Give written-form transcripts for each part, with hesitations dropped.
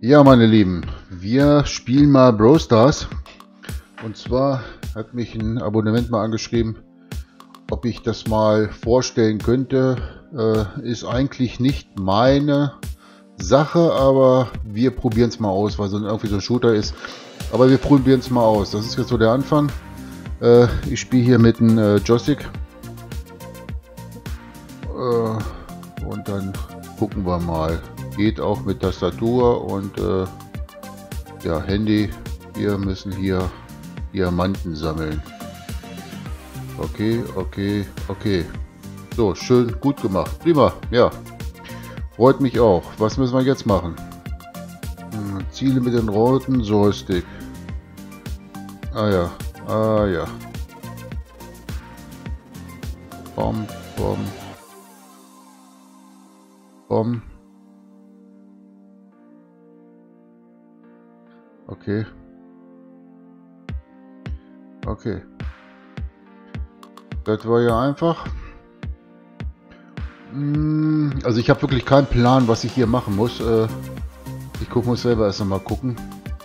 Ja, meine Lieben, wir spielen mal Brawl Stars. Und zwar hat mich ein Abonnement mal angeschrieben, ob ich das mal vorstellen könnte. Ist eigentlich nicht meine Sache, aber wir probieren es mal aus, weil es irgendwie so ein Shooter ist. Aber wir probieren es mal aus. Das ist jetzt so der Anfang. Ich spiele hier mit einem Joystick. Und dann gucken wir mal. Geht auch mit Tastatur und ja, Handy. Wir müssen hier Diamanten sammeln. Okay. So, schön, gut gemacht. Prima, ja. Freut mich auch. Was müssen wir jetzt machen? Ziele mit dem roten Joystick. Ah ja. Bom. Okay. Das war ja einfach. Also ich habe wirklich keinen Plan, was ich hier machen muss. Ich muss selber erst einmal gucken.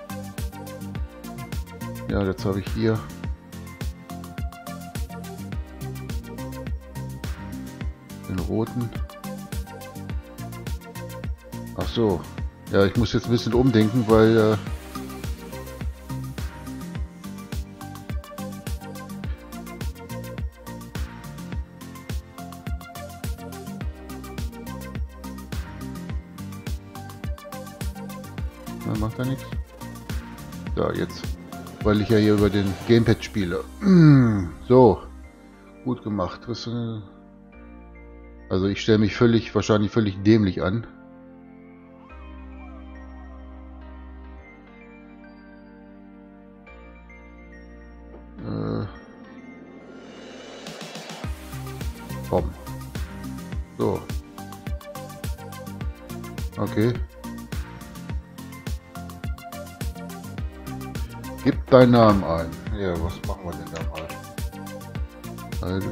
Ja, jetzt habe ich hier den roten. Ach so. Ja, ich muss jetzt ein bisschen umdenken, weil macht er nichts. Da jetzt, weil ich ja hier über den Gamepad spiele. So, gut gemacht. Also ich stelle mich wahrscheinlich völlig dämlich an. Komm. So. Okay. Gib deinen Namen ein. Ja, was machen wir denn da mal? Also.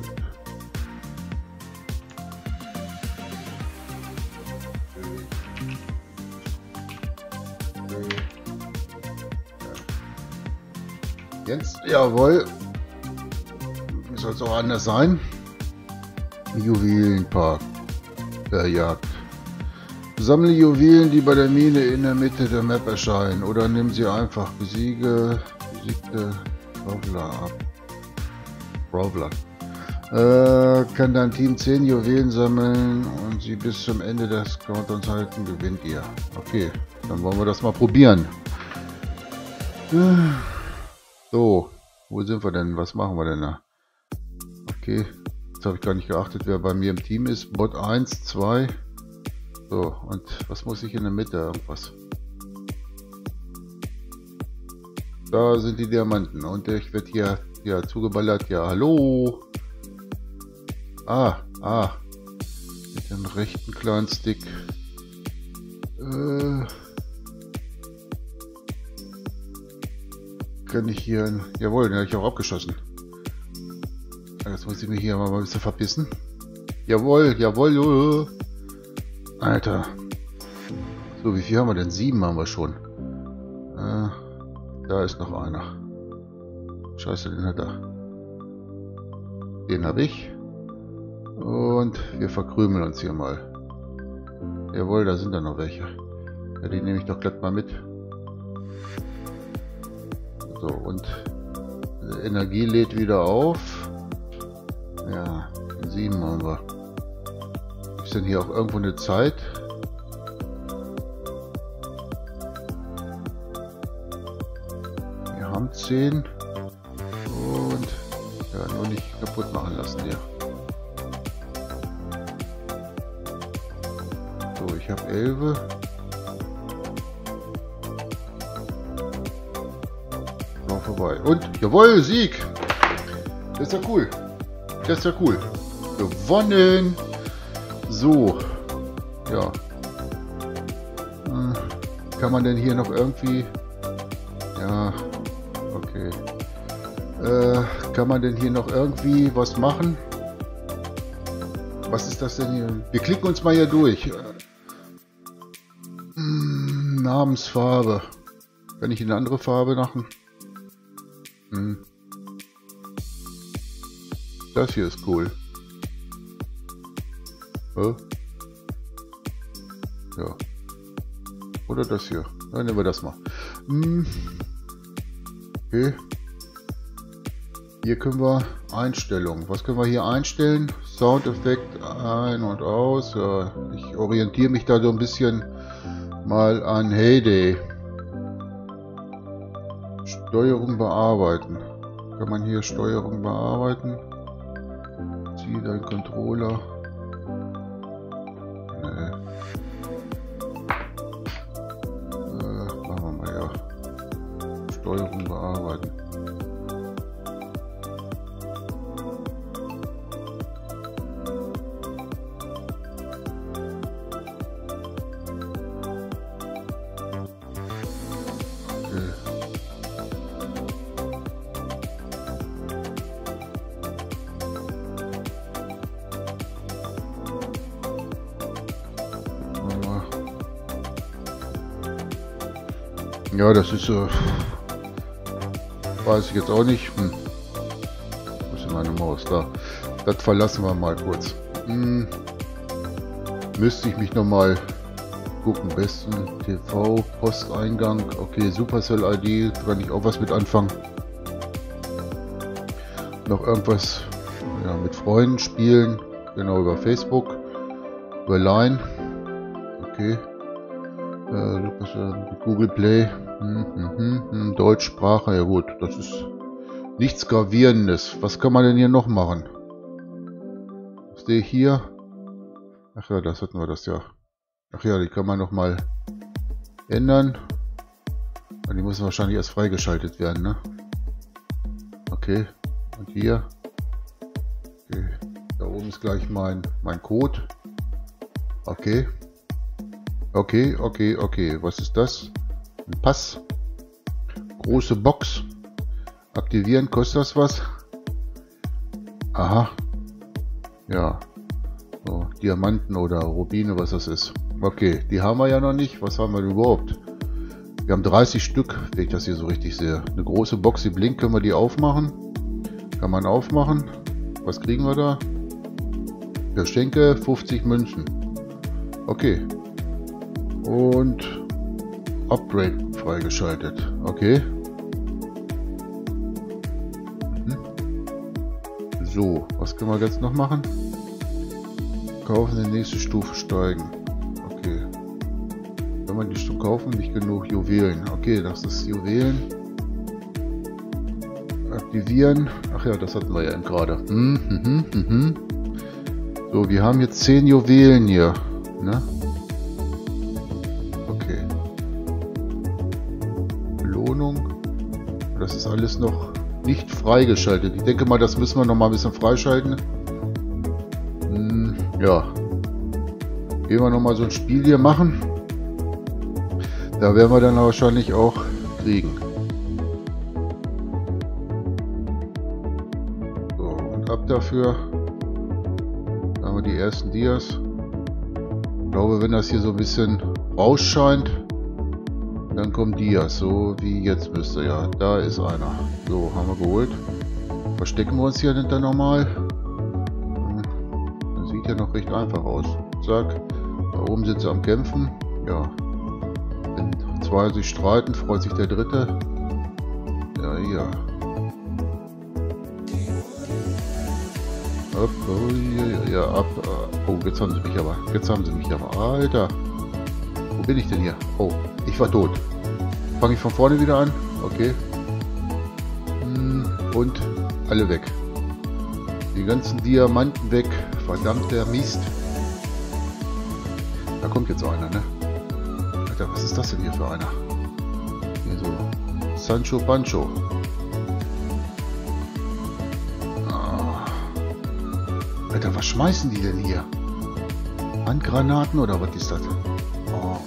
Jetzt, jawohl. Wie soll es auch anders sein? Juwelenpark. Der Jagd. Sammle Juwelen, die bei der Mine in der Mitte der Map erscheinen, oder nimm sie einfach. Besiegte Brawler ab. Brawler. Kann dein Team 10 Juwelen sammeln und sie bis zum Ende des Countdowns halten, gewinnt ihr. Okay, dann wollen wir das mal probieren. So, wo sind wir denn? Was machen wir denn da? Okay, jetzt habe ich gar nicht geachtet, wer bei mir im Team ist. Bot 1, 2. So, und was muss ich in der Mitte? Irgendwas. Da sind die Diamanten und ich werde hier ja zugeballert. Ja, hallo. Mit dem rechten kleinen Stick. Kann ich hier... Jawohl, den habe ich auch abgeschossen. Jetzt muss ich mich hier mal ein bisschen verpissen. Jawohl. Alter. So, wie viel haben wir denn? 7 haben wir schon. Da ist noch einer. Scheiße, den hat er. Den habe ich. Und wir verkrümeln uns hier mal. Jawohl, da sind da noch welche. Ja, die nehme ich doch glatt mal mit. So, und Energie lädt wieder auf. Ja, 7 haben wir. Ist denn hier auch irgendwo eine Zeit? Wir haben 10. Und ja, nur nicht kaputt machen lassen hier. So, ich habe 11. Noch vorbei. Und, jawohl, Sieg! Das ist ja cool. Gewonnen! So, ja. Kann man denn hier noch irgendwie... Ja, okay. Kann man denn hier noch irgendwie was machen? Was ist das denn hier? Wir klicken uns mal hier durch. Namensfarbe. Kann ich eine andere Farbe machen? Das hier ist cool. Ja. Oder das hier. Dann nehmen wir das mal. Okay. Hier können wir Einstellungen. Was können wir hier einstellen? Soundeffekt ein- und aus. Ja, ich orientiere mich da so ein bisschen mal an Heyday. Steuerung bearbeiten. Kann man hier Steuerung bearbeiten? Zieh deinen Controller. Nee. Machen wir mal ja. Steuerung bearbeiten. Ja, das ist weiß ich jetzt auch nicht. Wo ist denn meine Maus? Da. Das verlassen wir mal kurz. Müsste ich mich nochmal gucken. Besten TV, Posteingang. Okay, Supercell ID. Kann ich auch was mit anfangen. Noch irgendwas ja, mit Freunden spielen. Genau, über Facebook. Über Line. Okay. Google Play. Deutschsprache, ja gut, das ist nichts Gravierendes. Was kann man denn hier noch machen? Was sehe ich hier? Ach ja, das hatten wir das ja. Ach ja, die kann man noch mal ändern. Die müssen wahrscheinlich erst freigeschaltet werden, ne? Okay. Und hier. Okay. Da oben ist gleich mein Code. Okay. Okay. Was ist das? Ein Pass. Große Box. Aktivieren, kostet das was? Aha. Ja. So, Diamanten oder Rubine, was das ist. Okay, die haben wir ja noch nicht. Was haben wir denn überhaupt? Wir haben 30 Stück, wenn ich das hier so richtig sehe. Eine große Box, die blinkt, können wir die aufmachen? Kann man aufmachen. Was kriegen wir da? Geschenke, 50 Münzen. Okay. Und Upgrade freigeschaltet. Okay. So, was können wir jetzt noch machen? Kaufen, in die nächste Stufe steigen. Okay. Wenn wir die Stufe kaufen, nicht genug Juwelen. Okay, das ist Juwelen. Aktivieren. Ach ja, das hatten wir ja eben gerade. So, wir haben jetzt 10 Juwelen hier. Ne? Das ist alles noch nicht freigeschaltet. Ich denke mal, das müssen wir noch mal ein bisschen freischalten. Ja. Gehen wir noch mal so ein Spiel hier machen. Da werden wir dann wahrscheinlich auch kriegen. So, und ab dafür. Da haben wir die ersten Dias. Ich glaube, wenn das hier so ein bisschen rausscheint, dann kommen Dias, so wie jetzt müsste, ja. Da ist einer. So, haben wir geholt. Verstecken wir uns hier hinter nochmal. Das sieht ja noch recht einfach aus. Zack. Da oben sind sie am Kämpfen. Ja. Wenn zwei sich streiten, freut sich der dritte. Ja, hier. Ab, oh, ja, ab. Oh, jetzt haben sie mich aber. Jetzt haben sie mich aber. Alter. Wo bin ich denn hier? Oh, ich war tot. Fange ich von vorne wieder an? Okay. Und alle weg. Die ganzen Diamanten weg. Verdammter Mist. Da kommt jetzt einer, ne? Alter, was ist das denn hier für einer? Hier so. Sancho Pancho. Alter, was schmeißen die denn hier? Handgranaten oder was ist das? Oh.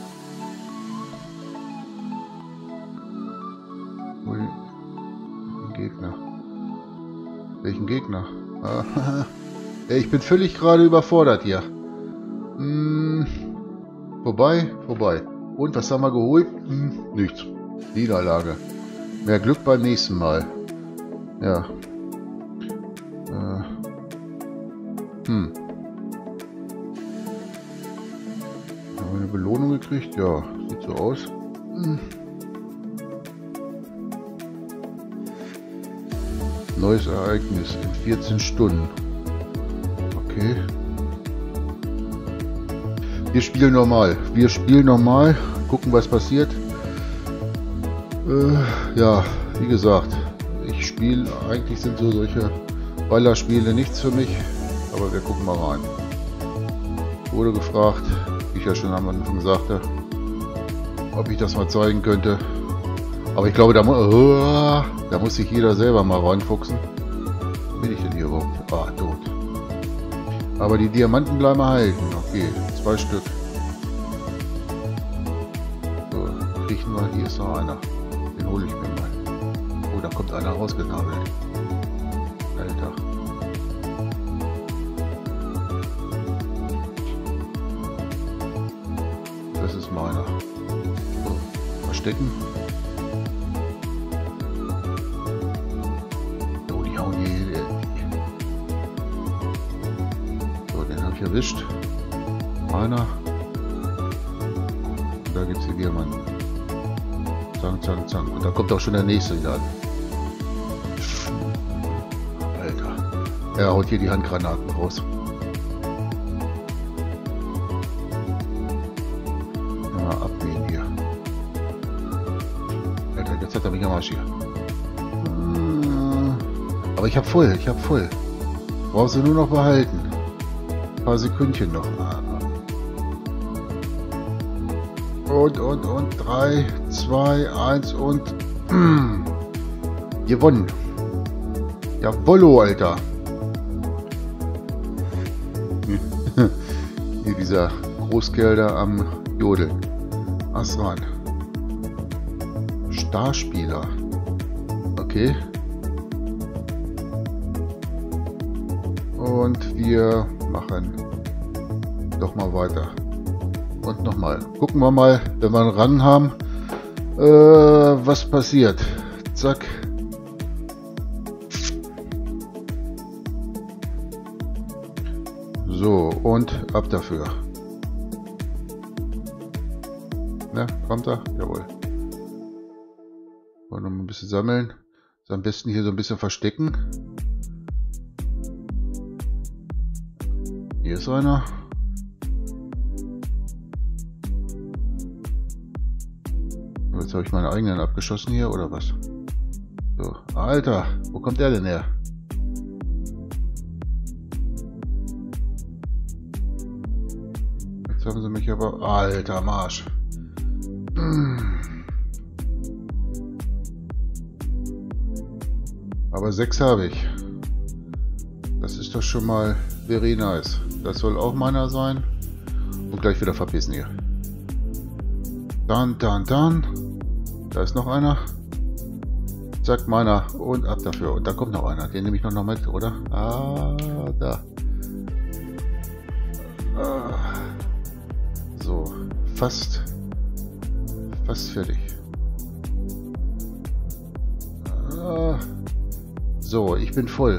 Gegner. Welchen Gegner? Ich bin völlig gerade überfordert hier. Vorbei. Und was haben wir geholt? Nichts. Niederlage. Mehr Glück beim nächsten Mal. Ja. Haben wir eine Belohnung gekriegt? Ja, sieht so aus. Neues Ereignis in 14 Stunden. Okay. Wir spielen normal. Gucken, was passiert. Ja, wie gesagt, eigentlich sind so solche Ballerspiele nichts für mich, aber wir gucken mal rein. Wurde gefragt, wie ich ja schon am Anfang sagte, ob ich das mal zeigen könnte. Aber ich glaube, da muss sich jeder selber mal reinfuchsen. Wo bin ich denn hier überhaupt? Ah, tot. Aber die Diamanten bleiben erhalten. Okay, 2 Stück. So, riechen wir. Hier ist noch einer. Den hole ich mir mal. Oh, da kommt einer rausgenabelt. Alter. Das ist meiner. So, verstecken. Oh, die hauen hier. So, den habe ich erwischt. Einer. Und da gibt es die Diamanten. Zang, zang, zang. Und da kommt auch schon der nächste wieder an. Alter. Er haut hier die Handgranaten raus. Ja, abnehmen hier. Alter, jetzt hat er mich am Arsch hier. Aber ich hab voll. Brauchst du nur noch behalten. Ein paar Sekündchen noch. Und 3, 2, 1 und gewonnen. Jawollo, Alter. Hier dieser Großkerl da am Jodeln. Was rein? Starspieler. Okay. Und wir machen doch mal weiter. Und nochmal. Gucken wir mal, wenn wir einen Rang haben, was passiert. Zack. So, und ab dafür. Na, kommt er? Jawohl. Wollen wir noch ein bisschen sammeln. So, am besten hier so ein bisschen verstecken. Hier ist einer. Jetzt habe ich meine eigenen abgeschossen hier, oder was? So, Alter, wo kommt der denn her? Jetzt haben sie mich aber... Alter Marsch. Aber 6 habe ich. Das ist doch schon mal very nice. Das soll auch meiner sein. Und gleich wieder verpissen hier. Dann. Da ist noch einer. Zack, meiner. Und ab dafür. Und da kommt noch einer. Den nehme ich noch mit, oder? Ah, da. So, fast fertig. So, ich bin voll.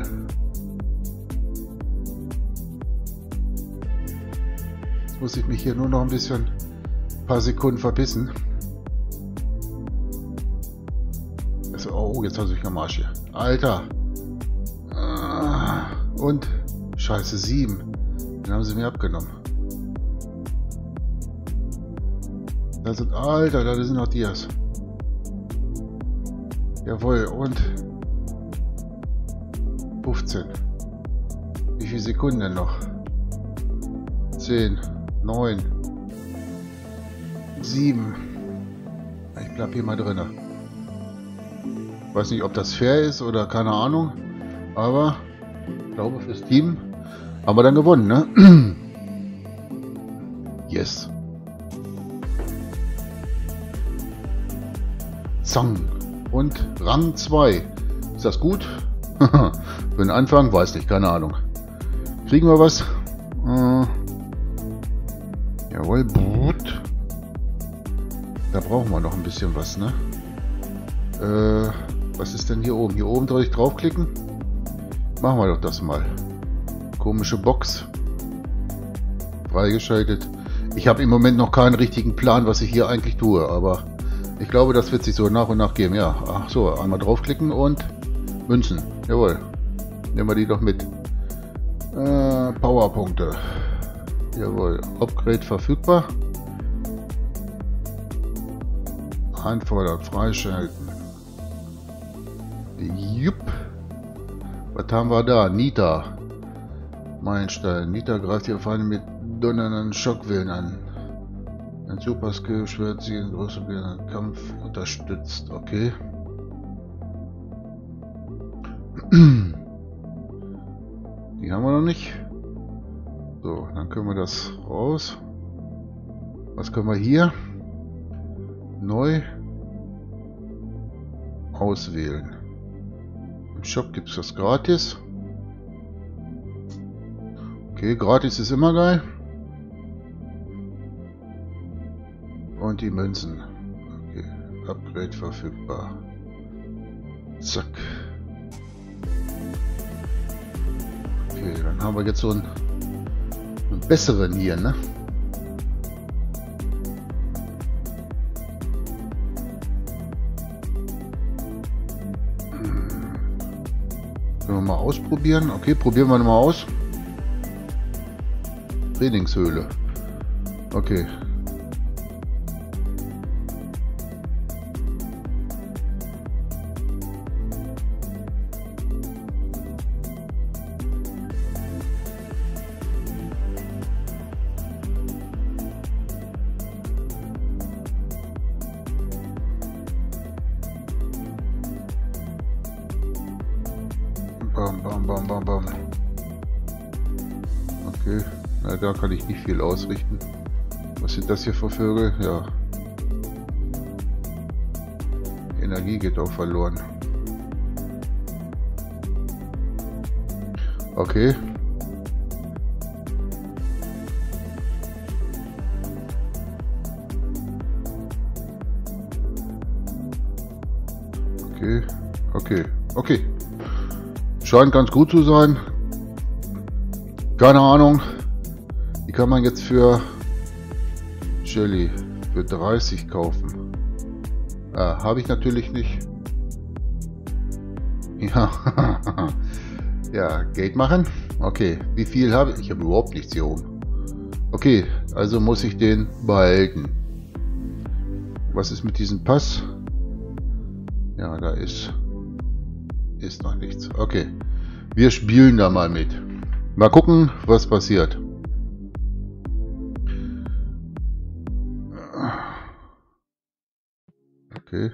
Jetzt muss ich mich hier nur noch ein paar Sekunden verbissen. Oh, jetzt hat sich am Arsch hier. Alter. Und Scheiße, 7. Den haben sie mir abgenommen. Alter, da sind noch Dias. Jawohl, und 15. Wie viele Sekunden denn noch? 10, 9, 7. Ich bleib hier mal drin. Weiß nicht, ob das fair ist oder keine Ahnung. Aber ich glaube, fürs Team haben wir dann gewonnen, ne? Yes. Zang. Und Rang 2. Ist das gut? Für den Anfang? Weiß nicht, keine Ahnung. Kriegen wir was? Jawohl, Brut. Da brauchen wir noch ein bisschen was, ne? Was ist denn hier oben? Hier oben soll ich draufklicken? Machen wir doch das mal. Komische Box. Freigeschaltet. Ich habe im Moment noch keinen richtigen Plan, was ich hier eigentlich tue, aber ich glaube, das wird sich so nach und nach geben. Ja, ach so, einmal draufklicken und Münzen. Jawohl. Nehmen wir die doch mit. Powerpunkte. Jawohl. Upgrade verfügbar. Einfordern, freischalten. Jupp. Was haben wir da? Nita. Meilenstein. Nita greift ihre Feinde mit donnernden Schockwellen an. Ein Super Skill schwört sie in größeren Kampf unterstützt. Okay. Die haben wir noch nicht. So, dann können wir das raus. Was können wir hier? Neu auswählen. Im Shop gibt es das gratis. Okay, gratis ist immer geil. Und die Münzen. Okay, Upgrade verfügbar. Zack. Okay, dann haben wir jetzt so einen besseren hier, ne? Können wir mal ausprobieren. Okay, probieren wir mal aus. Trainingshöhle. Okay. Bam, bam, bam, bam, bam. Okay, na, da kann ich nicht viel ausrichten. Was sind das hier für Vögel? Ja. Energie geht auch verloren. Okay. Okay, okay, okay. Scheint ganz gut zu sein. Keine Ahnung. Die kann man jetzt für Shelly für 30 kaufen. Habe ich natürlich nicht. Ja. Ja, Geld machen. Okay, wie viel habe ich? Ich habe überhaupt nichts hier oben. Okay, also muss ich den behalten. Was ist mit diesem Pass? Ja, da ist noch nichts. Okay, wir spielen da mal mit. Mal gucken, was passiert. Okay.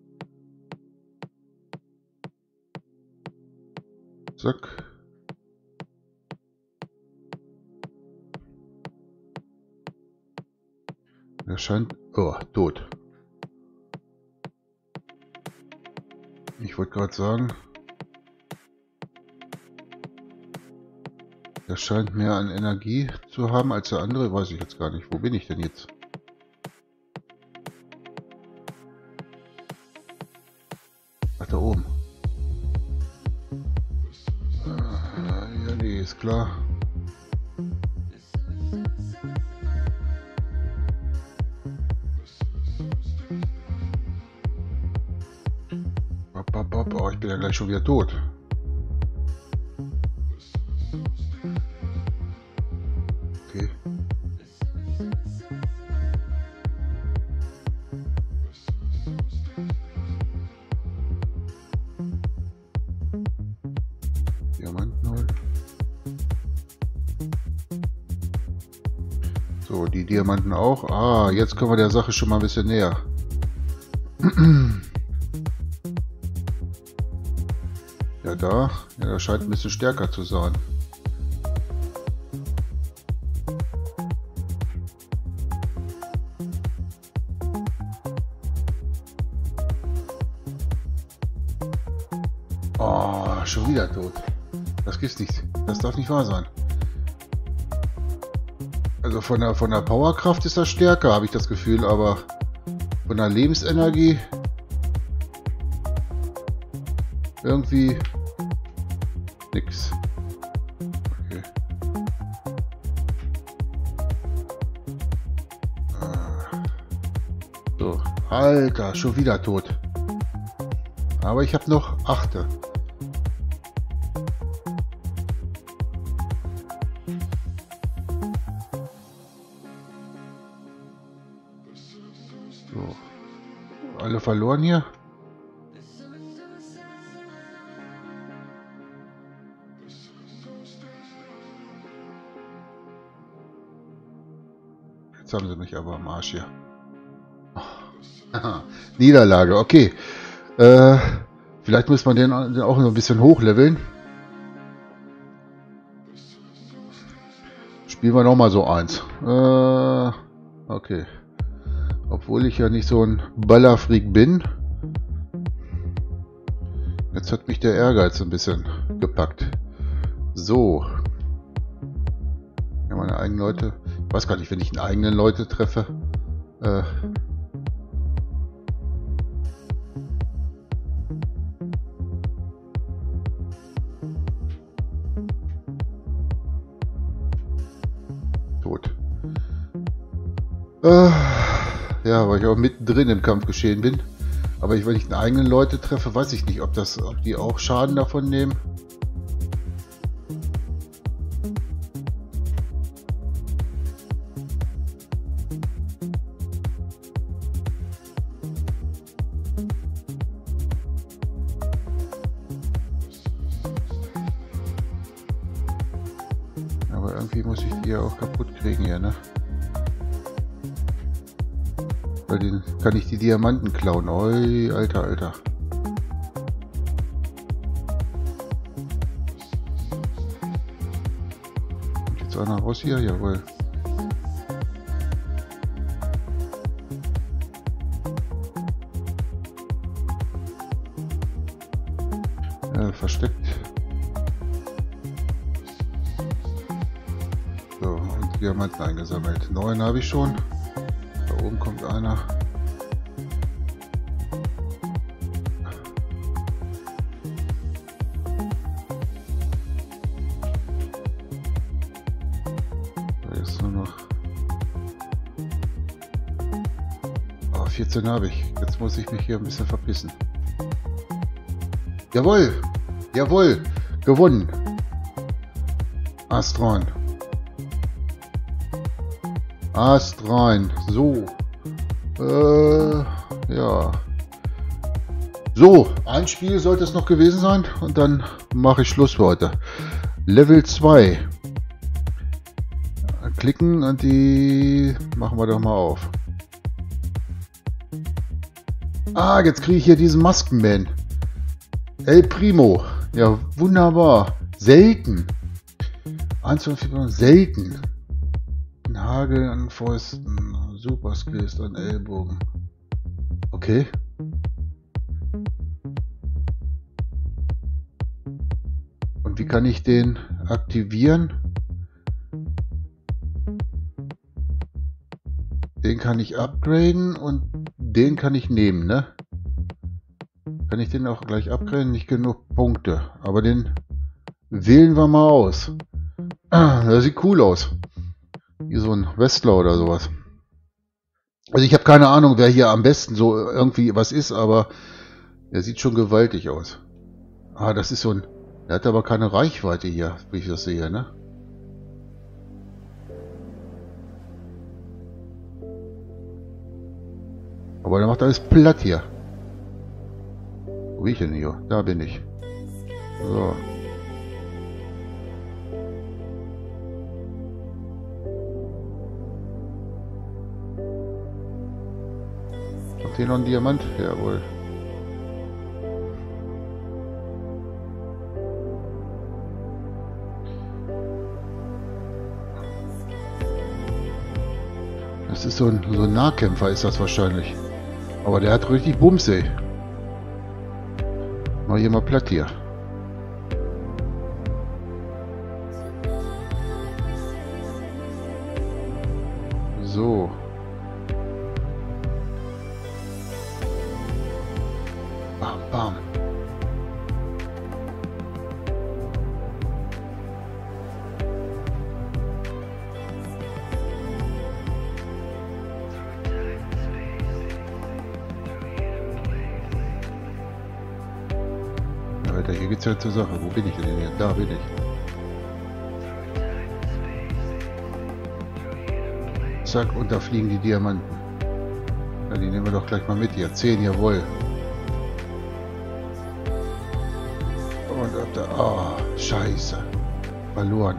Zack. Er scheint... Oh, tot. Ich wollte gerade sagen... Er scheint mehr an Energie zu haben als der andere. Weiß ich jetzt gar nicht. Wo bin ich denn jetzt? Ach, da oben. Ja, nee, ist klar. Oh, ich bin ja gleich schon wieder tot. Okay. Diamanten holen. So, die Diamanten auch. Ah, jetzt kommen wir der Sache schon mal ein bisschen näher. Ja, da. Ja, das scheint ein bisschen stärker zu sein. Oh, schon wieder tot. Das gibt's nicht. Das darf nicht wahr sein. Also von der Powerkraft ist das stärker, habe ich das Gefühl, aber Von der Lebensenergie irgendwie nix. Okay. So, Alter, schon wieder tot. Aber ich habe noch 8. So. Alle verloren hier. Jetzt haben sie mich aber am Arsch hier. Niederlage, okay. Vielleicht muss man den auch noch ein bisschen hochleveln. Spielen wir noch mal so eins. Okay. Obwohl ich ja nicht so ein Ballerfreak bin. Jetzt hat mich der Ehrgeiz ein bisschen gepackt. So. Ja, meine eigenen Leute. Ich weiß gar nicht, wenn ich einen eigenen Leute treffe. Tot. Ja, weil ich auch mittendrin im Kampfgeschehen bin. Aber wenn ich einen eigenen Leute treffe, weiß ich nicht, ob die auch Schaden davon nehmen. Aber irgendwie muss ich die ja auch kaputt kriegen hier, ne? Bei denen kann ich die Diamanten klauen. Oi, Alter, Alter. Kommt jetzt einer raus hier? Jawohl. Ja, versteckt. So, und Diamanten eingesammelt. 9 habe ich schon. Da oben kommt einer. Da ist nur noch. Oh, 14 habe ich. Jetzt muss ich mich hier ein bisschen verpissen. Jawohl! Jawohl! Gewonnen! Ast rein. Ast rein. So. Ja. So, ein Spiel sollte es noch gewesen sein und dann mache ich Schluss für heute. Level 2. Klicken und die machen wir doch mal auf. Ah, jetzt kriege ich hier diesen Maskenman. El Primo. Ja, wunderbar. Selten. 1 von 4 selten. Ein Hagel an Fäusten. Super Skills an Ellbogen. Okay. Und wie kann ich den aktivieren? Den kann ich upgraden und den kann ich nehmen, ne? Kann ich den auch gleich upgraden? Nicht genug Punkte. Aber den wählen wir mal aus. Ah, der sieht cool aus. Wie so ein Wrestler oder sowas. Also ich habe keine Ahnung, wer hier am besten so irgendwie was ist, aber der sieht schon gewaltig aus. Ah, das ist so ein... Der hat aber keine Reichweite hier, wie ich das sehe, ne? Aber der macht alles platt hier. Wo bin ich denn hier? Da bin ich. So. Habt ihr noch einen Diamant? Jawohl. Das ist so ein Nahkämpfer ist das wahrscheinlich. Aber der hat richtig Bums, ey. Mal hier mal platt hier. So. Bam. Alter, hier geht's ja zur Sache. Wo bin ich denn hier? Da bin ich. Zack, und da fliegen die Diamanten. Ja, die nehmen wir doch gleich mal mit hier. 10, jawohl. Und ab da. Oh, scheiße. Verloren.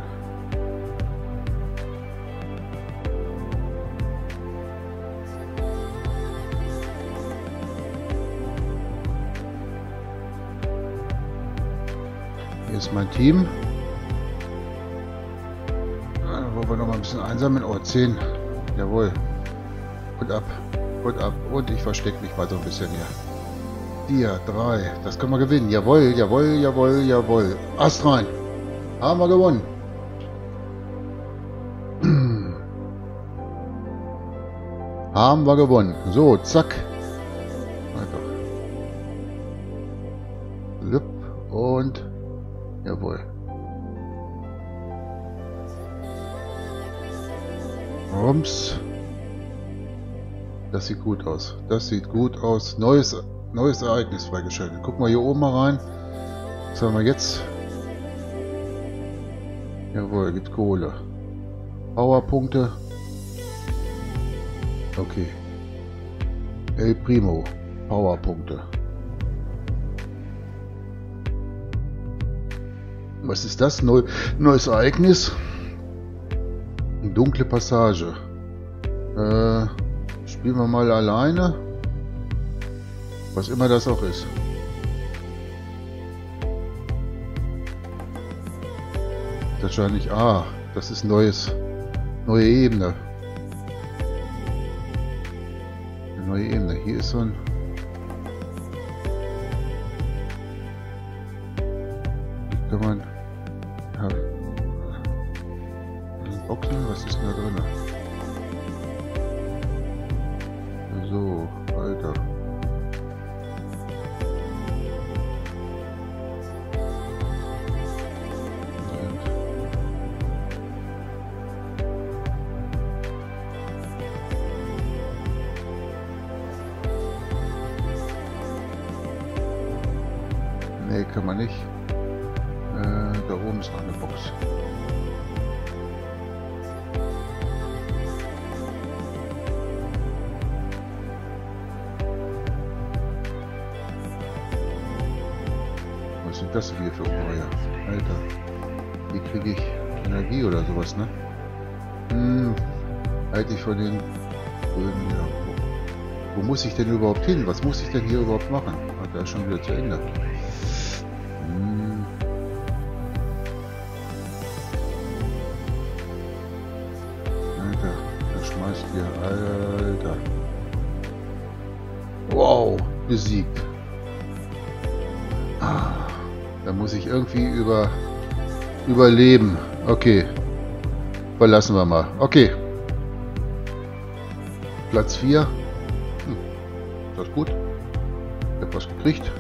Hier ist mein Team. Wollen wir noch mal ein bisschen einsammeln. Oh, 10. Jawohl. Und ab. Und ab. Und ich verstecke mich mal so ein bisschen hier. Hier, 3. Das können wir gewinnen. Jawohl, jawohl, jawohl, jawohl. Ast rein. Haben wir gewonnen. Haben wir gewonnen. So, zack. Einfach. Lüpp. Und jawohl. Rums. Das sieht gut aus. Das sieht gut aus. Neues Ereignis freigeschaltet. Gucken wir hier oben mal rein. Was haben wir jetzt? Jawohl, gibt Kohle. Powerpunkte. Okay. El Primo. Powerpunkte. Was ist das? Neues Ereignis. Dunkle Passage. Spielen wir mal alleine. Was immer das auch ist. Wahrscheinlich. Ah, das ist neue Ebene. Eine neue Ebene. Hier ist so ein. Hier kann man. Ja, Boxen, was ist denn da drin? So, Alter. Nee, kann man nicht. Da oben ist noch eine Box. Was sind das hier für Ungeheuer? Alter. Wie kriege ich Energie oder sowas, ne? Halte ich von den Böden, ja. Wo muss ich denn überhaupt hin? Was muss ich denn hier überhaupt machen? Ah, da ist schon wieder zu Ende. Alter, der schmeißt hier. Alter. Wow, besiegt. Da muss ich irgendwie überleben. Okay. Verlassen wir mal. Okay. Platz 4. Das ist gut. Ich habe was gekriegt.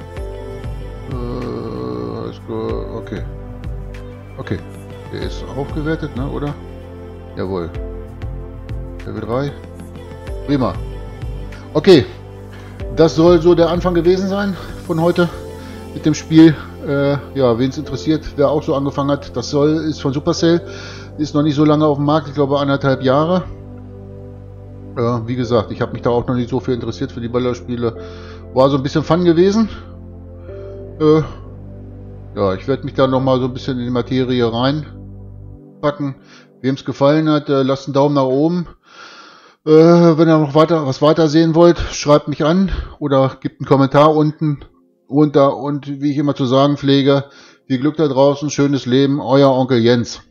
Okay. Okay. Der ist aufgewertet, ne, oder? Jawohl. Level 3. Prima. Okay. Das soll so der Anfang gewesen sein von heute mit dem Spiel. Ja, wen es interessiert, wer auch so angefangen hat, das ist von Supercell, ist noch nicht so lange auf dem Markt, ich glaube 1,5 Jahre. Wie gesagt, ich habe mich da auch noch nicht so viel interessiert für die Ballerspiele. War so ein bisschen Fun gewesen. Ja, ich werde mich da noch mal so ein bisschen in die Materie reinpacken. Wem es gefallen hat, lasst einen Daumen nach oben. Wenn ihr noch was weiter sehen wollt, schreibt mich an oder gebt einen Kommentar unten runter. Und wie ich immer zu sagen pflege, viel Glück da draußen, schönes Leben, euer Onkel Jens.